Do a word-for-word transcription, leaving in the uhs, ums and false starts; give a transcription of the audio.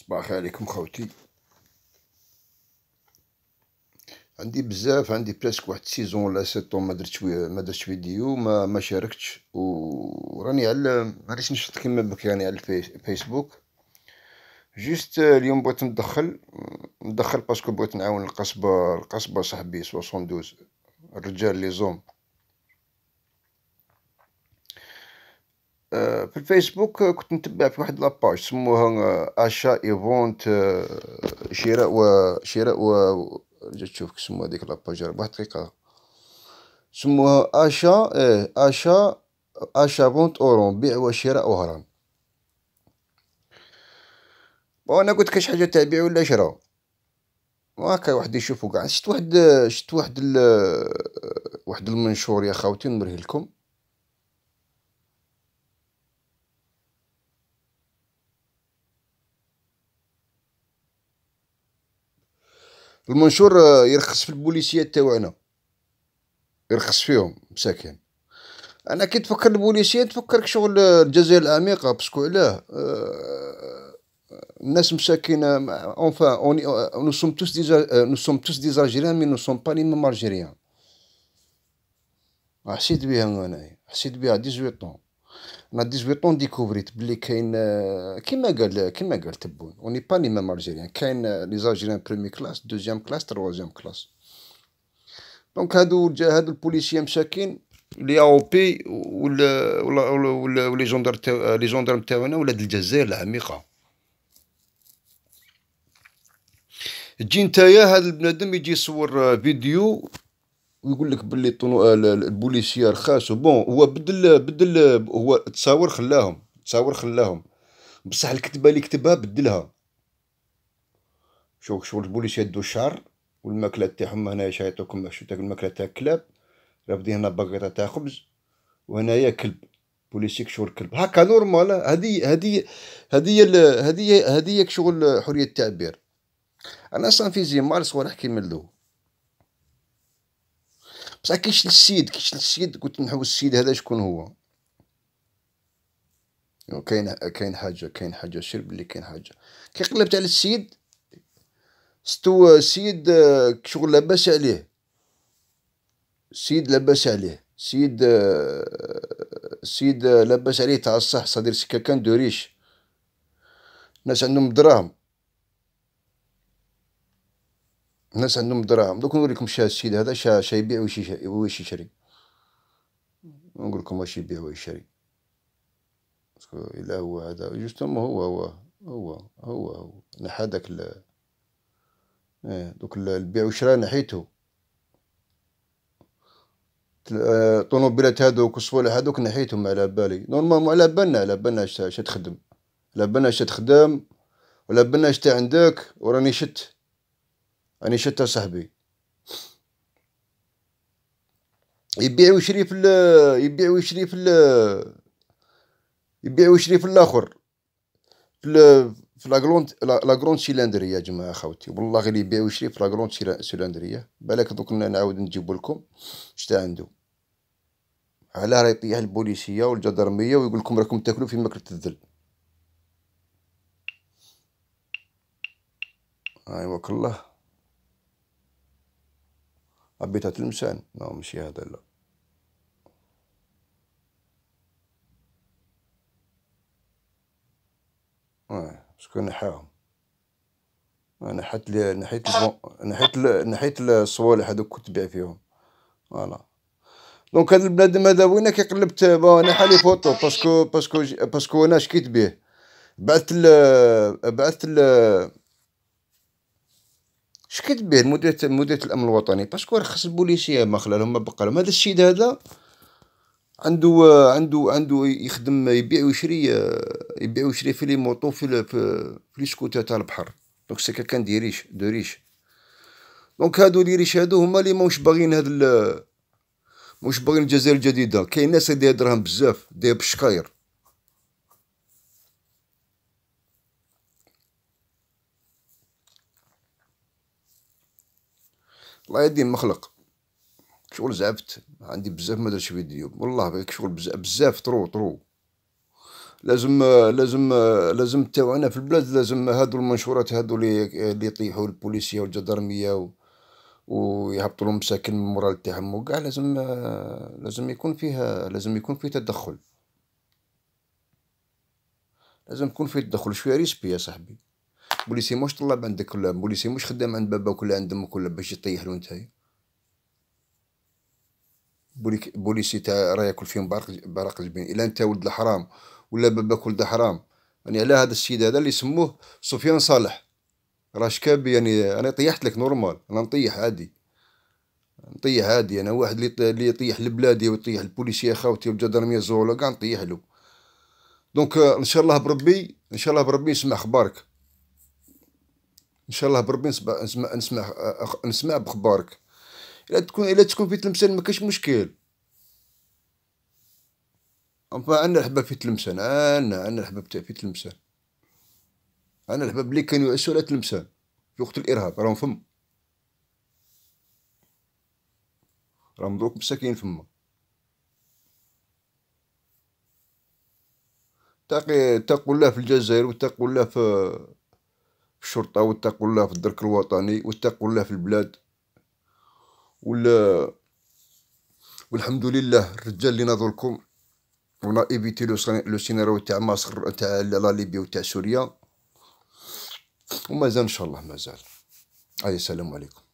صباح الخير عليكم خوتي. عندي بزاف، عندي بريسك واحد سيزون ولا سيتون ما درتش ما درتش فيديو، ما ما شاركتش، وراني على معليش نشط كيما بكري، راني على الفيسبوك. جيست اليوم بغيت ندخل ندخل باسكو بغيت نعاون القصبة القصبة صاحبي سوسون دوز الرجال لي زوم. آه، في الفيسبوك كنت نتبع في واحد لاباج سموها اشا ايفونت، شراء وشراء و جات تشوف كسموها هاديك لاباج واحد دقيقة، سموها اشا ايه اشا اشا فونت اورون، بيع وشراء وهران. وانا قلت كاش حاجة تاع بيع ولا شراء، وهكا واحد يشوفو قاع. شفت واحد شفت واحد ال... واحد المنشور يا خاوتي نوريه لكم. المنشور يرخص في البوليسيات تاوعنا، يرخص فيهم مساكين. انا كي تفكر البوليسيات تفكرك شغل الجزائر العميقة، باسكو علاه أه... الناس مساكين. اونفان اون نو سوم توس ديزا نو سوم توس ديز الجيريان مي نو سوم با لي ميم الجيريان. حسيت بها انايا، حسيت بها ثمانية عشر طون. انا ثمانية عشر طون ديكوفريت بلي كاين كيما قال كيما قال تبون اوني با لي ميم الجيريان. كاين لي زالجيريان برومي كلاس، دوزيام كلاس، تروازيام كلاس. دونك هادو هادو البوليسيين مساكين لي او بي ولا ولا ولا ولي جوندار تاع لي جوندارم تاعنا ولاد الجزائر العميقة. تجي نتايا هاد البنادم يجي يصور فيديو ويقول لك باللي طنو البوليسية رخاص. بون هو بدل بدل هو تصاور خلاهم تصاور خلاهم بصح الكتبة اللي كتبها بدلها. شوف شغل البوليسية دو الشعر والماكلة تاعهم هنايا شايطوكم شو تاكل الماكلة تاع الكلاب، رافدين هنا باكيطة تاع خبز، وهنايا كلب بوليسيك شغل كلب هاكا نورمال. هادي هادي هادي هادي هادي شغل حرية التعبير. انا صافي زي مارس ونحكي من له، بصح كيش السيد كيش السيد قلت نحو السيد هذا شكون هو. كاين كاين حاجة كاين حاجة سير بلي كاين حاجة. كي قلبت على السيد ستو السيد شغل لاباس عليه، السيد لاباس عليه، السيد السيد لاباس عليه تاع الصح، صدير سي كان دو ريش، ناس عندهم دراهم، ناس عندهم دراهم. دوك نوريكم شا السيد هذا شا شا يبيع ويش يشري. نقول لكم واش يبيع ويشري، إلا هو هذا جوستومون هو هو هو هو هو نحى داك ال اه دوك البيع والشراء نحيتو. الطوموبيلات هادوك والصوالح هادوك نحيتهم على بالي نورمالمون، على بالنا على بالنا اش تخدم، على بالنا اش تخدم، وعلى بالنا اش عندك. وراني شت راني شت صاحبي يبيع ويشري في ال يبيع ويشري في ال يبيع ويشري في الاخر في في لاكروند لاكروند سيلندريه. يا جماعه خاوتي والله غير يبيع ويشري في لاكروند سيلندريه. بالك دوك نعاود نجيب لكم شتا عنده. علاه راه يطيح البوليسيه والجدرميه ويقول لكم راكم تاكلوا في ماكله الذل. ايواك الله عبيتها تلمسان. لا ماشي هذا لا. اه شكون نحاهم. نحيت لي نحيت نحيت نحيت الصوالح هذوك كنت تبيع فيهم. فوالا دونك هذا البنادم هذا وين كي قلبت بون نحى لي فوتو باسكو باسكو باسكو انا شكيت به. بعثت ل بعثت ل شكيت به مديرية مديرية الأمن الوطني باسكو رخص البوليسية ما خلالهم ما بقى لهم. هذا السيد هذا عنده عنده عنده يخدم يبيع ويشري، يبيع ويشري في لي موطو في في لي سكوتر تاع البحر. دونك سي كان دي ريش دو ريش. دونك هادو لي ريش هادو هما لي موش باغيين هاد موش باغيين الجزائر الجديدة. كاين ناس داير دراهم بزاف داير بالشكاير. الله يديم مخلق شغل زعفت عندي بزاف ما درتش فيديو والله شغل بزاف بزاف طرو طرو. لازم لازم لازم تاوعنا في البلاد، لازم هادو المنشورات هادو اللي اللي يطيحوا البوليسية والجدرمية و ويهبطوا لهم مساكن من المورال تاعهم وكاع، لازم لازم يكون فيها لازم يكون فيه تدخل، لازم يكون فيه تدخل شوية ريسبي يا صاحبي. بوليسي موش طلاب عندك ولا بوليسي موش خدام عند باباك ولا عند امك ولا باش يطيح له نتايا. بوليك بوليسي تاع راه ياكل فيهم بعرق بعرق الجبين. الا انت ولد الحرام ولا باباك ولد حرام، يعني على هذا السيد هذا اللي يسموه سفيان صالح، راه شكابي، يعني انا طيحت لك نورمال، انا نطيح عادي، نطيح عادي، انا واحد اللي اللي يطيح لبلادي ويطيح البوليسيه خاوتي والجدرميه الزوله كاع نطيح له. دونك ان شاء الله بربي، ان شاء الله بربي نسمع اخبارك، ان شاء الله بربي نسمع نسمع نسمع, نسمع بخبارك. الا تكون الا تكون في تلمسان ما كاش مشكل. أما عندنا الحباب في تلمسان، عندنا عندنا الحباب تاع في تلمسان، عندنا الحباب اللي كانوا يعيشوا على تلمسان في وقت الارهاب راهم فما، راهم دروك مساكين فما. تاقي اتقوا الله في الجزائر، واتقوا الله في في الشرطة، واتقوا الله في الدرك الوطني، واتقوا الله في البلاد. ولا والحمد لله الرجال اللي ناضوا لكم ونا ايفيتي لو سيناريو تاع مصر تاع لا ليبيا وتاع سوريا، ومازال ان شاء الله مازال. هاي السلام عليكم.